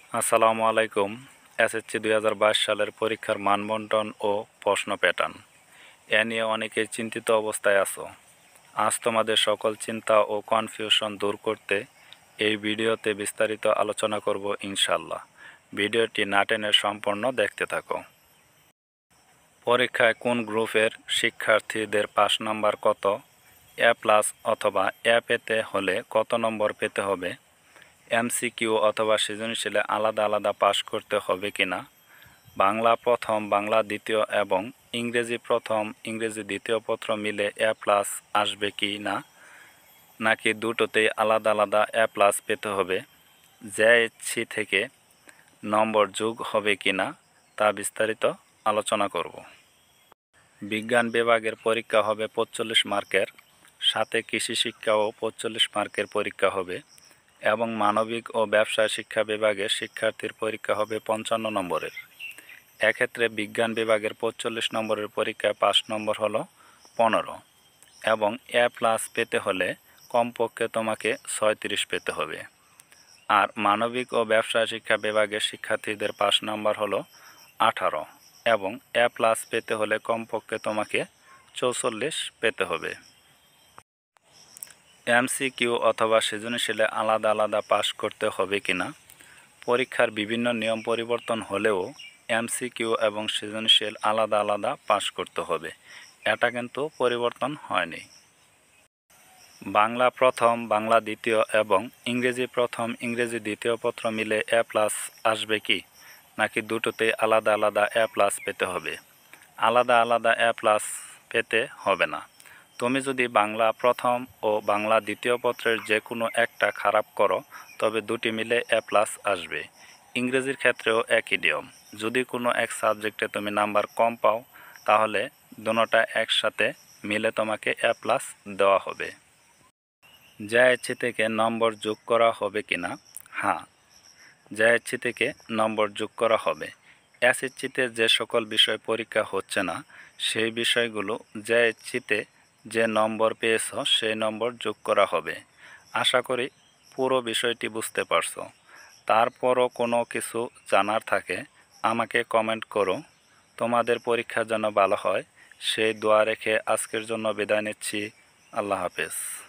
আসসালামু আলাইকুম। এসএসসি 2022 সালের পরীক্ষার মানবন্টন ও প্রশ্ন প্যাটার্ন এ নিয়ে অনেকেই চিন্তিত অবস্থায় আছো। আজ তোমাদের সকল চিন্তা ও কনফিউশন দূর করতে এই ভিডিওতে বিস্তারিত আলোচনা করব ইনশাল্লাহ। ভিডিওটি না টেনে সম্পূর্ণ দেখতে থাকো। পরীক্ষায় কোন গ্রুপের শিক্ষার্থীদের পাস নাম্বার কত, A+ অথবা A পেতে হলে কত নম্বর পেতে হবে, এমসিকিউ অথবা সৃজনশীলে আলাদা আলাদা পাস করতে হবে কিনা, বাংলা প্রথম, বাংলা দ্বিতীয় এবং ইংরেজি প্রথম, ইংরেজি দ্বিতীয় পত্র মিলে A+ আসবে কি না, নাকি দুটোতেই আলাদা আলাদা A+ পেতে হবে, জেএসসি থেকে নম্বর যোগ হবে কিনা তা বিস্তারিত আলোচনা করব। বিজ্ঞান বিভাগের পরীক্ষা হবে 45 মার্কের, সাথে কৃষি শিক্ষাও 45 মার্কের পরীক্ষা হবে এবং মানবিক ও ব্যবসায় শিক্ষা বিভাগের শিক্ষার্থীর পরীক্ষা হবে 55 নম্বরের। এক্ষেত্রে বিজ্ঞান বিভাগের 45 নম্বরের পরীক্ষায় পাস নম্বর হলো 15 এবং A+ পেতে হলে কমপক্ষে তোমাকে 36 পেতে হবে। আর মানবিক ও ব্যবসায় শিক্ষা বিভাগের শিক্ষার্থীদের পাস নম্বর হলো 18 এবং A+ পেতে হলে কমপক্ষে তোমাকে 44 পেতে হবে। এমসিকিউ অথবা সৃজনশীলে আলাদা আলাদা পাস করতে হবে কিনা, পরীক্ষার বিভিন্ন নিয়ম পরিবর্তন হলেও এমসিকিউ এবং সৃজনশীল আলাদা আলাদা পাস করতে হবে, এটা কিন্তু পরিবর্তন হয়নি। বাংলা প্রথম, বাংলা দ্বিতীয় এবং ইংরেজি প্রথম, ইংরেজি দ্বিতীয় পত্র মিলে A+ আসবে কি, নাকি দুটোতেই আলাদা আলাদা A+ পেতে হবে? আলাদা আলাদা A+ পেতে হবে না। তুমি যদি বাংলা প্রথম ও বাংলা দ্বিতীয় পত্রের যে কোনো একটা খারাপ করো তবে দুটি মিলে A+ আসবে। ইংরেজির ক্ষেত্রেও একই নিয়ম। যদি কোনো এক সাবজেক্টে তুমি নাম্বার কম পাও তাহলে দুটোটা একসাথে মিলে তোমাকে A+ দেওয়া হবে। জেএসসি থেকে নম্বর যোগ করা হবে কিনা? হ্যাঁ, জেএসসি থেকে নম্বর যোগ করা হবে। এসএসসিতে যে সকল বিষয় পরীক্ষা হচ্ছে না সেই বিষয়গুলো জেএসসিতে যে নম্বর পেয়েছ সেই নম্বর যোগ করা হবে। আশা করি পুরো বিষয়টি বুঝতে পারছো। তারপরও কোনো কিছু জানার থাকে আমাকে কমেন্ট করো। তোমাদের পরীক্ষা যেন ভালো হয় সেই দোয়া রেখে আজকের জন্য বিদায় নিচ্ছি। আল্লাহ হাফেজ।